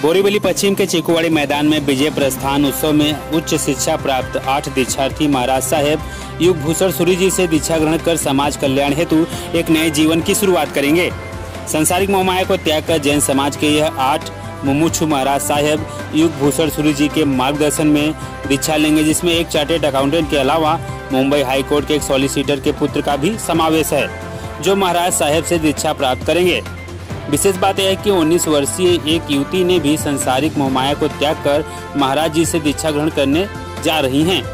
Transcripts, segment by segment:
बोरीवली पश्चिम के चिकुवाड़ी मैदान में विजय प्रस्थान उत्सव में उच्च शिक्षा प्राप्त 8 दीक्षार्थी महाराज साहेब युग भूषण सूरी जी से दीक्षा ग्रहण कर समाज कल्याण हेतु एक नए जीवन की शुरुआत करेंगे। संसारिक मोहमाया को त्याग कर जैन समाज के यह 8 मुमुक्षु महाराज साहेब युग भूषण सूरी जी के मार्गदर्शन में दीक्षा लेंगे, जिसमें एक चार्टेड अकाउंटेंट के अलावा मुंबई हाई कोर्ट के एक सॉलिसिटर के पुत्र का भी समावेश है, जो महाराज साहेब से दीक्षा प्राप्त करेंगे। विशेष बात यह है कि 19 वर्षीय एक युवती ने भी संसारिक मोहमाया को त्याग कर महाराज जी से दीक्षा ग्रहण करने जा रही हैं।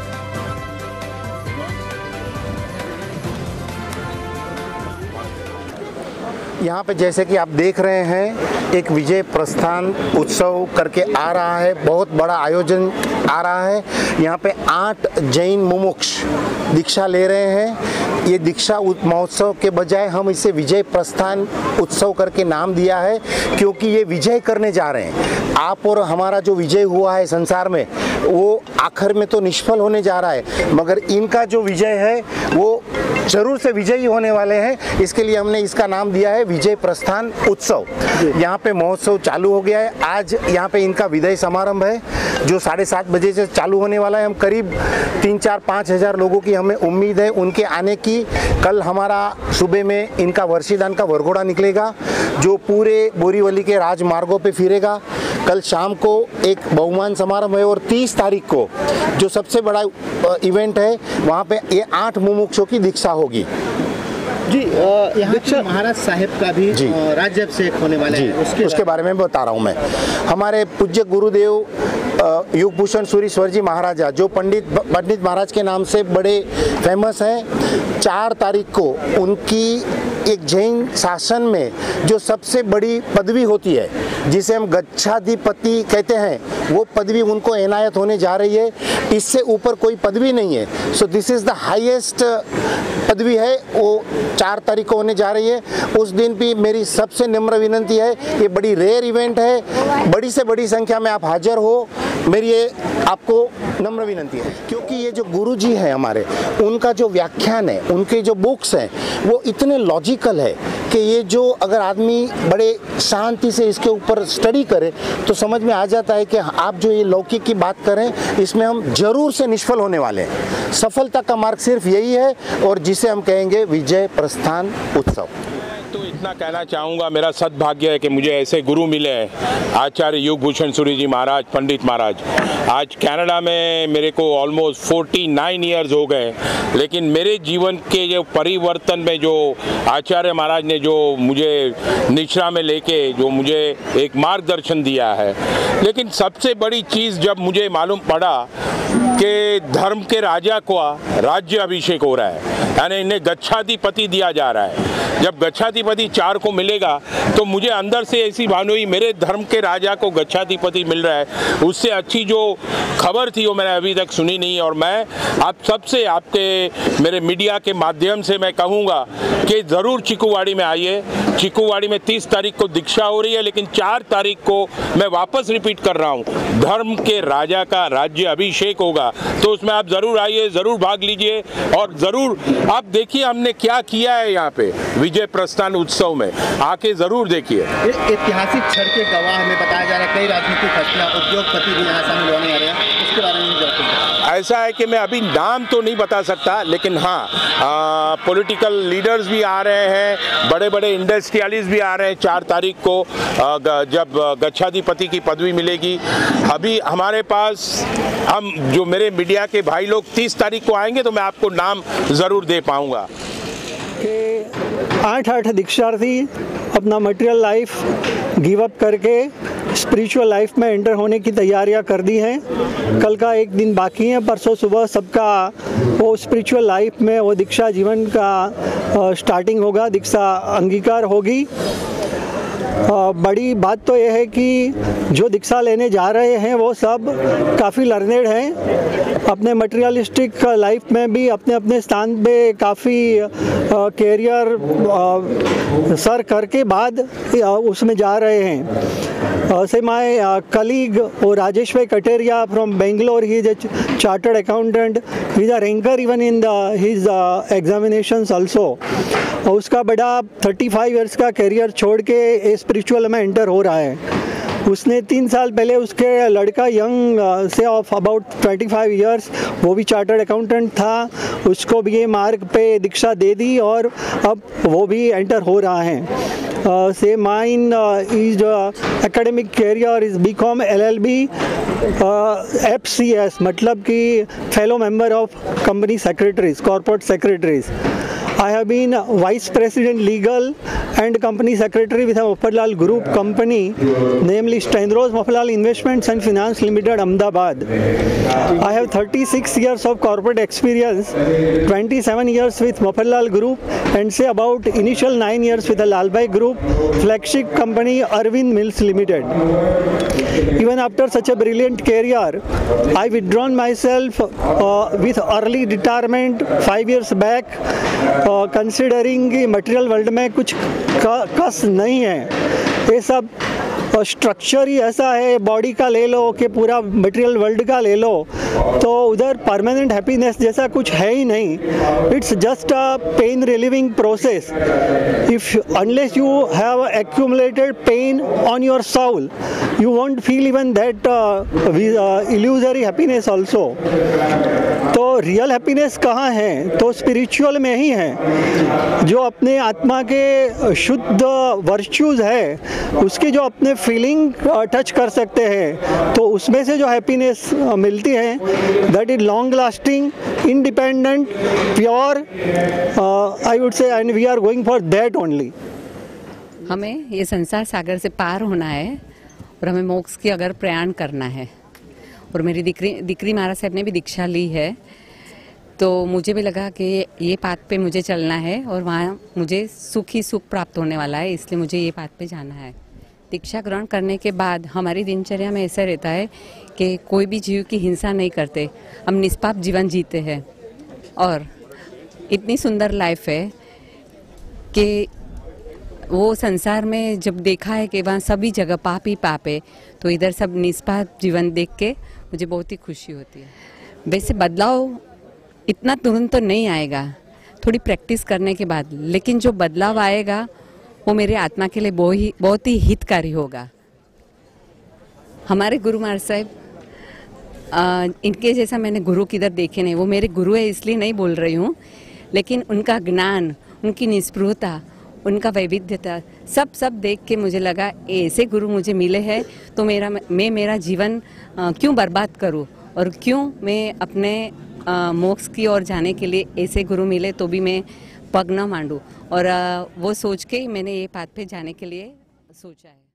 यहाँ पे जैसे कि आप देख रहे हैं एक विजय प्रस्थान उत्सव करके आ रहा है, बहुत बड़ा आयोजन आ रहा है। यहाँ पे 8 जैन मुमुक्ष दीक्षा ले रहे हैं। ये दीक्षा महोत्सव के बजाय हम इसे विजय प्रस्थान उत्सव करके नाम दिया है, क्योंकि ये विजय करने जा रहे हैं। आप और हमारा जो विजय हुआ है संसार में, वो आखिर में तो निष्फल होने जा रहा है, मगर इनका जो विजय है वो जरूर से विजयी होने वाले हैं। इसके लिए हमने इसका नाम दिया है विजय प्रस्थान उत्सव। यहाँ पे महोत्सव चालू हो गया है। आज यहाँ पे इनका विदाई समारंभ है, जो 7:30 बजे से चालू होने वाला है। हम करीब 3-4-5 हज़ार लोगों की हमें उम्मीद है उनके आने की। कल हमारा सुबह में इनका वर्षीदान का वरघोड़ा निकलेगा, जो पूरे बोरीवली के राजमार्गों पे फिरेगा। कल शाम को एक बहुमान समारोह है और 30 तारीख को जो सबसे बड़ा इवेंट है, वहाँ पे ये 8 मुमुक्षों की दीक्षा होगी। जी, यहाँ पे महाराज साहेब का भी राज्याभिषेक होने वाला है, उसके बारे में बता रहा हूँ मैं। हमारे पूज्य गुरुदेव युग भूषण सूरी स्वर जी महाराजा, जो पंडित महाराज के नाम से बड़े फेमस हैं, 4 तारीख को उनकी एक जैन शासन में जो सबसे बड़ी पदवी होती है, जिसे हम गच्छाधिपति कहते हैं, वो पदवी उनको इनायत होने जा रही है। इससे ऊपर कोई पदवी नहीं है। So this is the highest पदवी है, वो 4 तारीख को होने जा रही है। उस दिन भी मेरी सबसे नम्र विनंती है, ये बड़ी रेयर इवेंट है, बड़ी से बड़ी संख्या में आप हाजिर हो, मेरी ये आपको नम्र विनंती है। क्योंकि ये जो गुरु जी हैं हमारे, उनका जो व्याख्यान है, उनके जो बुक्स हैं, वो इतने लॉजिकल है कि ये जो अगर आदमी बड़े शांति से इसके ऊपर स्टडी करे तो समझ में आ जाता है कि आप जो ये लौकिक की बात करें, इसमें हम जरूर से निष्फल होने वाले हैं। सफलता का मार्ग सिर्फ यही है, और जिसे हम कहेंगे विजय प्रस्थान उत्सव। तो इतना कहना चाहूँगा, मेरा सद्भाग्य है कि मुझे ऐसे गुरु मिले हैं, आचार्य युग भूषण सूरी जी महाराज, पंडित महाराज। आज कनाडा में मेरे को ऑलमोस्ट 49 ईयर्स हो गए, लेकिन मेरे जीवन के जो परिवर्तन में जो आचार्य महाराज ने जो मुझे निश्रा में लेके जो मुझे एक मार्गदर्शन दिया है, लेकिन सबसे बड़ी चीज़ जब मुझे मालूम पड़ा कि धर्म के राजा को राज्य अभिषेक हो रहा है, यानी इन्हें गच्छाधिपति दिया जा रहा है। जब गच्छाधिपति 4 को मिलेगा तो मुझे अंदर से ऐसी भावना हुई, मेरे धर्म के राजा को गच्छाधिपति मिल रहा है। उससे अच्छी जो खबर थी वो मैंने अभी तक सुनी नहीं। और मैं आप सबसे, आपके मेरे मीडिया के माध्यम से मैं कहूँगा कि ज़रूर चिकुवाड़ी में आइए। चिकुवाड़ी में 30 तारीख को दीक्षा हो रही है, लेकिन 4 तारीख को मैं वापस रिपीट कर रहा हूँ, धर्म के राजा का राज्य अभिषेक होगा। तो उसमें आप ज़रूर आइए, ज़रूर भाग लीजिए, और ज़रूर आप देखिए हमने क्या किया है यहाँ पे विजय प्रस्थान उत्सव में, आके ज़रूर देखिए। ऐतिहासिक क्षण के गवाह हमें बताया जा रहा है, कई राजनीतिक हस्तियां, उद्योगपति भी यहाँ शामिल होने आ रहे हैं, उसके बारे में ऐसा है कि मैं अभी नाम तो नहीं बता सकता, लेकिन हाँ, पॉलिटिकल लीडर्स भी आ रहे हैं, बड़े बड़े इंडस्ट्रियलिस्ट भी आ रहे हैं। 4 तारीख को जब गच्छाधिपति की पदवी मिलेगी, अभी हमारे पास हम जो मेरे मीडिया के भाई लोग 30 तारीख को आएंगे तो मैं आपको नाम ज़रूर दे पाऊँगा। 8 दीक्षार्थी अपना मटेरियल लाइफ गिव अप करके स्पिरिचुअल लाइफ में एंटर होने की तैयारियां कर दी हैं। कल का एक दिन बाकी है, परसों सुबह सबका वो स्पिरिचुअल लाइफ में वो दीक्षा जीवन का स्टार्टिंग होगा, दीक्षा अंगीकार होगी। बड़ी बात तो ये है कि जो दीक्षा लेने जा रहे हैं वो सब काफ़ी लर्नेड हैं, अपने मटेरियलिस्टिक लाइफ में भी अपने अपने स्थान पे काफ़ी कैरियर सर करके बाद उसमें जा रहे हैं। Say my colleague Rajesh Kateria from Bangalore, he is a chartered accountant. He is a ranker even in his examinations also. उसका बड़ा 35 इयर्स का करियर छोड़ के स्पिरिचुअल में एंटर हो रहा है। उसने 3 साल पहले उसके लड़का यंग से ऑफ अबाउट 25 इयर्स, वो भी चार्टर्ड अकाउंटेंट था, उसको भी ये मार्ग पे दीक्षा दे दी और अब वो भी एंटर हो रहा है। Say mine is academic career is BCom LLB FCS, मतलब कि fellow member of company secretaries, corporate secretaries. I have been Vice President Legal and Company Secretary with a Mafatlal Group company, namely Steinrose Mafatlal Investments and Finance Limited, Ahmedabad. I have 36 years of corporate experience, 27 years with Mafatlal Group, and say about initial 9 years with the Lalbhai Group, flagship company Arvind Mills Limited. Even after such a brilliant career, I withdrawn myself with early retirement 5 years back, considering कि material world में कुछ कस नहीं है, ये सब structure ही ऐसा है, body का ले लो कि पूरा मटेरियल वर्ल्ड का ले लो, तो उधर परमानेंट हैप्पीनेस जैसा कुछ है ही नहीं। It's just a pain relieving process. If unless you have accumulated pain on your soul, you won't feel even that illusory happiness also. तो रियल हैप्पीनेस कहाँ है? तो स्पिरिचुअल में ही है। जो अपने आत्मा के शुद्ध वर्च्यूज़ है, उसके जो अपने फीलिंग टच कर सकते हैं, तो उसमें से जो हैप्पीनेस मिलती है, that is long lasting, independent, pure, I would say, and we are going for that only. हमें ये संसार सागर से पार होना है और हमें मोक्ष की अगर प्रयाण करना है। और मेरी दिक्री महाराज साहब ने भी दीक्षा ली है, तो मुझे भी लगा कि ये पाथ पे मुझे चलना है और वहाँ मुझे सुख ही सुख प्राप्त होने वाला है, इसलिए मुझे ये पाथ पे जाना है। दीक्षा ग्रहण करने के बाद हमारी दिनचर्या में ऐसा रहता है कि कोई भी जीव की हिंसा नहीं करते, हम निष्पाप जीवन जीते हैं और इतनी सुंदर लाइफ है कि वो संसार में जब देखा है कि वहाँ सभी जगह पाप ही पाप है, तो इधर सब निष्पाप जीवन देख के मुझे बहुत ही खुशी होती है। वैसे बदलाव इतना तुरंत तो नहीं आएगा, थोड़ी प्रैक्टिस करने के बाद, लेकिन जो बदलाव आएगा वो मेरे आत्मा के लिए बहुत ही हितकारी होगा। हमारे गुरु महाराज साहब, इनके जैसा मैंने गुरु किधर देखे नहीं, वो मेरे गुरु है इसलिए नहीं बोल रही हूँ, लेकिन उनका ज्ञान, उनकी निस्पृहता, उनका वैविध्यता सब देख के मुझे लगा ऐसे गुरु मुझे मिले हैं तो मैं मेरा जीवन क्यों बर्बाद करूं और क्यों मैं अपने मोक्ष की ओर जाने के लिए ऐसे गुरु मिले तो भी मैं पग न मांडूं। और वो सोच के ही मैंने ये पाथ पे जाने के लिए सोचा है।